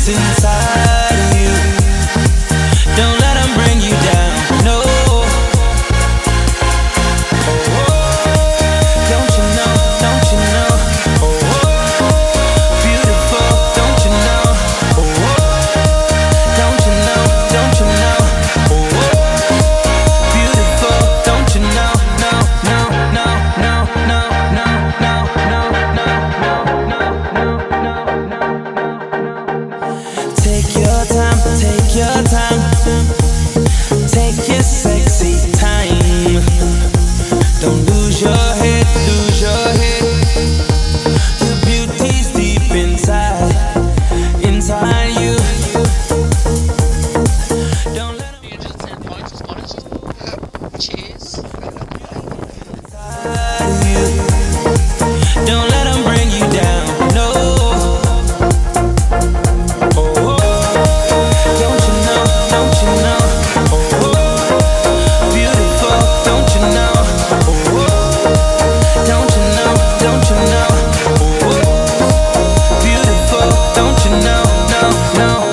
that's inside of you. Don't let them bring you down, no. Don't you know, don't you know? Beautiful, don't you know? Don't you know, don't you know? Beautiful, don't you know? No, no, no, no, no, no, no, no, no, no, no, no, no. Take your time, take your time. Take your sexy time. Don't lose your head, lose your head. Your beauty's deep inside, inside you. Don't let them Cheers. Don't let them bring you down, no. Don't you know, don't you know? Beautiful, don't you know? Don't you know, don't you know? Beautiful, don't you know? No, no.